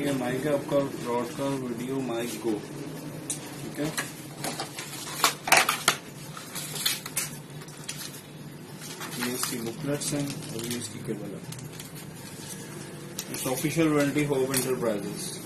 ये माइक है आपका रॉड का वीडियो माइक गो, ठीक है। ये इसकी बुकलेट्स हैं और ये इसकी केबल है। It's official warranty Hope enterprises.